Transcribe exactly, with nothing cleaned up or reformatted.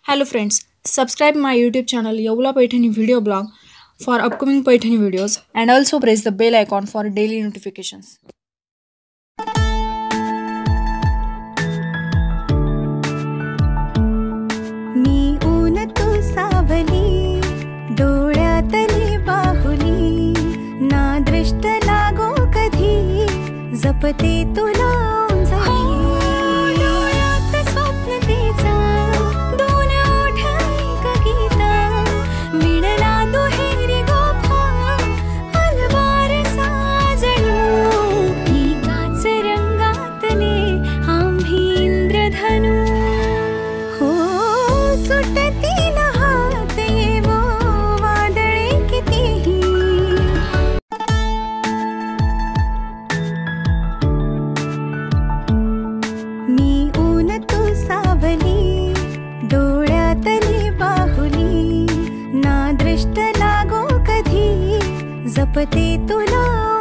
Hello friends, subscribe my YouTube channel Yeola Paithani video blog for upcoming Paithani videos and also press the bell icon for daily notifications. मी ऊन तू सावली डोळ्यातली बाहुली ना दृष्ट लागो कधी जपते तुला जपते तुला।